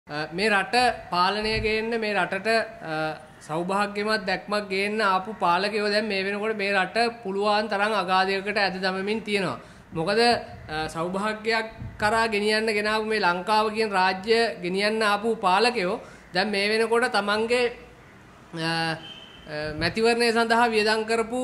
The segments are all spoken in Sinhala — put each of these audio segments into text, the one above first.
මේ රට පාලනය ගේන්න මේ රටට සෞභාග්‍යමත් දැක්මක් ගේන්න ආපු පාලකයෝ දැන් මේ වෙනකොට මේ රට පුළුවන් තරම් අගාධයකට ඇද දමමින් තියෙනවා. මොකද සෞභාග්‍යයක් කරා ගෙනියන්න ගෙනාවු මේ ලංකාව කියන රාජ්‍ය ගෙනියන්න ආපු පාලකයෝ දැන් මේ වෙනකොට තමන්ගේ මැතිවරණය සඳහා වියදම් කරපු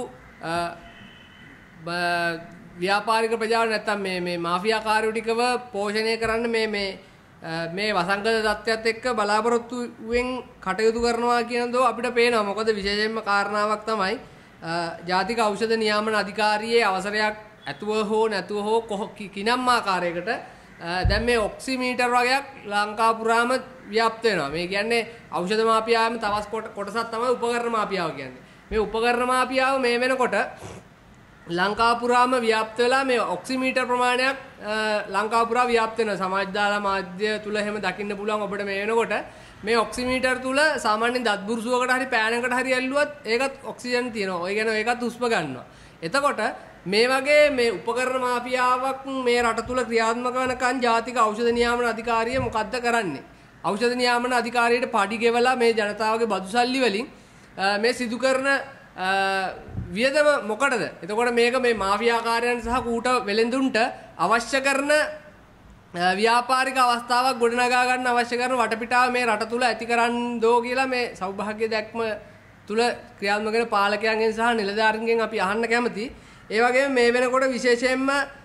ව්‍යාපාරික ප්‍රජාව නැත්තම් මේ මාෆියා කාර්යෝ ටිකව පෝෂණය කරන්න මේ වසංගත තත්ත්වයට එක්ක බලාපොරොත්තුෙන් කටයුතු කරනවා කියන දෝ අපිට පේනවා. මොකද විශේෂයෙන්ම කාරණාවක් තමයි ජාතික ඖෂධ නියාමන අධිකාරියේ අවසරයක් ඇතුව හෝ නැතුව හෝ කිනම් ආකාරයකට දැන් මේ ඔක්සිමීටර් වගේක් ලංකාව පුරාම ව්‍යාප්ත වෙනවා. මේ කියන්නේ ඖෂධ මාෆියාවම තවස් කොටසක් තමයි උපකරණ මාෆියාව කියන්නේ. මේ උපකරණ මාෆියාව මේ වෙනකොට ලංකාව පුරාම ව්‍යාප්ත වෙලා මේ ඔක්සිමීටර් ප්‍රමාණයක් ලංකාව පුරා ව්‍යාප්ත වෙනවා. සමාජ දාලා මාධ්‍ය තුල එහෙම දකින්න පුළුවන් ඔබට මේ වෙනකොට මේ ඔක්සිමීටර් තුල සාමාන්‍යයෙන් දත් බුරුසුවකට හරි පෑනකට හරි ඇල්ලුවත් ඒකත් ඔක්සිජන් තියෙනවා. ඔය කියන්නේ ඒකත් හුස්ම ගන්නවා. එතකොට මේ වගේ මේ උපකරණ මාෆියාවක් මේ රට තුල ක්‍රියාත්මක වෙනකන් ජාතික ඖෂධ නියාමන අධිකාරිය මොකද්ද කරන්නේ? ඖෂධ නියාමන අධිකාරියට පඩි ගෙවලා මේ ජනතාවගේ බදු සල්ලි වලින් මේ සිදු කරන වියදම මොකටද? එතකොට මේක මේ මාෆියාකාරයන් සහ කූට වෙලෙන්දුන්ට අවශ්‍ය කරන ව්‍යාපාරික අවස්ථාවක් ගොඩනගා ගන්න අවශ්‍ය කරන වටපිටාව මේ රට තුල ඇති කරන්න දෝ කියලා මේ සෞභාග්‍ය දැක්ම තුල ක්‍රියාත්මක වෙන පාලකයන්ගෙන් සහ නිලධාරීන්ගෙන් අපි අහන්න කැමතියි. ඒ වගේම මේ වෙනකොට විශේෂයෙන්ම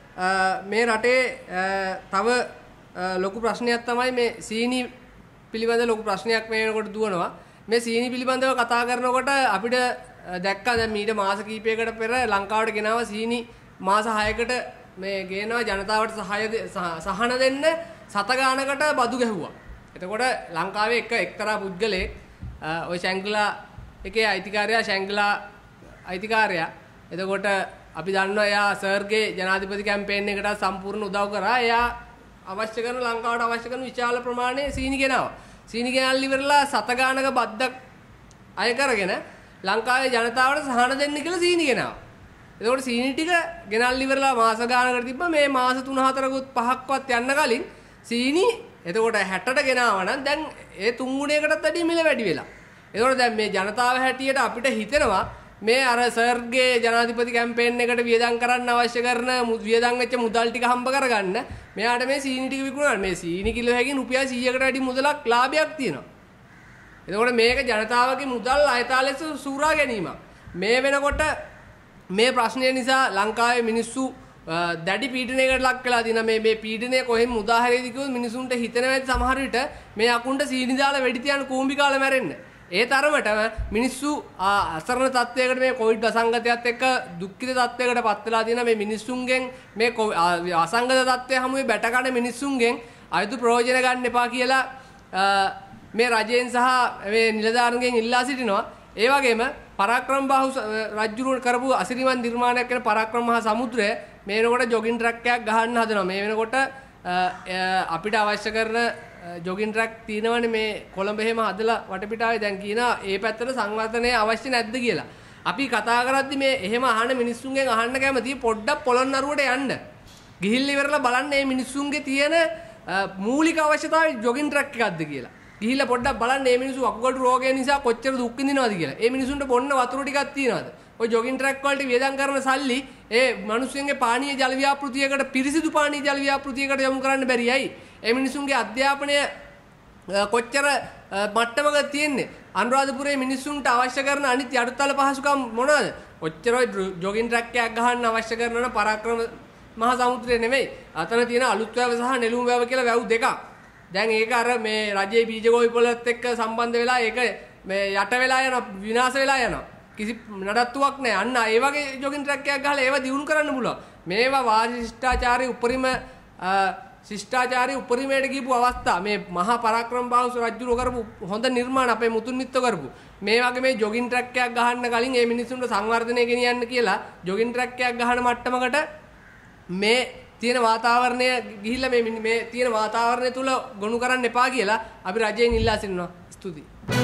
මේ රටේ තව ලොකු ප්‍රශ්නයක් තමයි මේ සීනි පිළිබඳ ලොකු ප්‍රශ්නයක් මේ වෙනකොට දුවනවා. මේ සීනි පිළිබඳව කතා කරනකොට අපිට දැක්කා දැන් මීට මාස කිහිපයකට පෙර ලංකාවට ගෙනාව සීනි මාස 6කට මේ ගේනවා ජනතාවට සහන දෙන්න සත ගානකට බදු ගැහුවා. එතකොට ලංකාවේ එක්තරා පුද්ගලයෙක් ওই ශැංගලා එකේ අයිතිකාරයා ශැංගලා අයිතිකාරයා එතකොට අපි දන්නවා එයා සර්ගේ ජනාධිපති කැම්පේන් එකට සම්පූර්ණ උදව් කරා. එයා අවශ්‍ය කරන ලංකාවට අවශ්‍ය කරන විශාල ප්‍රමාණයේ සීනි ගෙනාවා. සීනි ගෙනල්ලි ඉවරලා සත ගානක බද්දක් අය කරගෙන ලංකාවේ ජනතාවට සහන දෙන්න කියලා සීනි ගෙනාවා. එතකොට සීනි ටික ගෙනල්ලි ඉවරලා මාස ගානකට තිබ්බා. මේ මාස 3-4කුත් 5ක්වත් යන්න කලින් සීනි එතකොට 60ට ගෙනාවා නම් දැන් ඒ 3 ගුණයකටත් වැඩිය මිල වැඩි වෙලා. එතකොට දැන් මේ ජනතාව හැටියට අපිට හිතෙනවා මේ අර සර්ගේ ජනාධිපති කැම්පේන් එකට වියදම් කරන්න අවශ්‍ය කරන වියදම් වෙච්ච මුදල් ටික හම්බ කරගන්න මෙයාට මේ සීනි ටික විකුණනවා. මේ සීනි කිලෝ හැකින් රුපියල් 100කට වැඩි මුදලක් ලාභයක් තියෙනවා. එතකොට මේක ජනතාවගේ මුදල් අයථා ලෙස සූරා ගැනීමක්. මේ වෙනකොට මේ ප්‍රශ්නය නිසා ලංකාවේ මිනිස්සු දැඩි පීඩනයකට ලක් වෙලා තියෙනවා. මේ පීඩනය කොහෙන් මුදා හැරෙයිද කිව්වොත් මිනිසුන්ට හිතෙනවා සමහර විට මේ අකුණ්ඩ සීනි දාලා වෙඩි තියන කූඹි කාලා මැරෙන්න. ඒ තරමටම මිනිස්සු අසරණ තත්වයකට මේ කොවිඩ් අසංගතයත් එක්ක දුක්ඛිත තත්වයකට පත් වෙලා තියෙනවා. මේ මිනිස්සුන්ගෙන් මේ අසංගත තත්වය හැමුවේ බැටකඩ මිනිස්සුන්ගෙන් අයුතු ප්‍රයෝජන ගන්න එපා කියලා මේ රජයෙන් සහ මේ නිලධාරීන්ගෙන් ඉල්ලා සිටිනවා. ඒ වගේම පරාක්‍රම බාහු රජුරුවන් කරපු අසිරිමත් නිර්මාණයක් වෙන පරාක්‍රම මහා සමුද්‍රය මේ වෙනකොට ජොගින් ට්‍රැක් එකක් ගහන්න හදනවා. මේ වෙනකොට අපිට අවශ්‍ය කරන ජොගින් ට්‍රැක් තියෙනවනේ මේ කොළඹ එහෙම හදලා වටපිටාවේ දැන් කියනවා ඒ පැත්තට සංවර්ධනය අවශ්‍ය නැද්ද කියලා. අපි කතා කරද්දි මේ එහෙම අහන මිනිස්සුන්ගෙන් අහන්න කැමතියි පොඩ්ඩක් පොළොන්නරුවට යන්න. ගිහිල්ලා ඉවරලා බලන්න මේ මිනිස්සුන්ගේ තියෙන මූලික අවශ්‍යතාවය ජොගින් ට්‍රැක් එකක්ද කියලා. ගිහිල්ලා පොඩ්ඩක් බලන්න මේ මිනිස්සු අකුගඩු රෝගය නිසා කොච්චර දුක් විඳිනවද කියලා. මේ මිනිසුන්ට බොන්න වතුර ටිකක් තියනවද? ඔය ජොගින් ට්‍රැක් වලට වියදම් කරන සල්ලි ඒ මිනිස්සුන්ගේ පානීය ජල ව්‍යාපෘතියකට පිරිසිදු පානීය ජල ව්‍යාපෘතියකට යොමු කරන්න බැරියයි. ඒ මිනිසුන්ගේ අධ්‍යාපනය කොච්චර මට්ටමක තියෙන්නේ? අනුරාධපුරයේ මිනිස්සුන්ට අවශ්‍ය කරන අනිත් යටිතල පහසුකම් මොනවාද? ඔච්චර ජොගින් ට්‍රැක් එකක් ගහන්න අවශ්‍ය කරන පරාක්‍රම මහා සමුද්‍රය නෙමෙයි. අතන තියෙන අලුත් වැව සහ නෙළුම් වැව කියලා වැව් දෙකක්. දැන් ඒක අර මේ රජයේ බීජගෝවිපලත් එක්ක සම්බන්ධ වෙලා ඒක මේ යට වෙලා යන විනාශ වෙලා යනවා. කිසි නඩත්තුවක් නැහැ. අන්න ඒ වගේ ජොගින් ට්‍රැක් එකක් ගහලා ඒව දියුණු කරන්න පුළුවන්. මේවා වාදිෂ්ඨාචාරී උපරිම ශිෂ්ටාචාරී උපරිමයට ගිහපු අවස්ථා මේ මහා පරාක්‍රම බාහු රජුරෝ කරපු හොඳ නිර්මාණ අපේ මුතුන් මිත්තෝ කරපු මේ වගේ මේ ජොගින් ට්‍රැක් එකක් ගහන්න කලින් මේ මිනිස්සුන්ට සංවර්ධනය ගෙනියන්න කියලා ජොගින් ට්‍රැක් එකක් ගහන මට්ටමකට මේ තියෙන වාතාවරණය ගිහිල්ලා මේ තියෙන වාතාවරණය තුල ගොනු කරන්න එපා කියලා අපි රජයෙන් ඉල්ලා සිටිනවා. ස්තුතියි.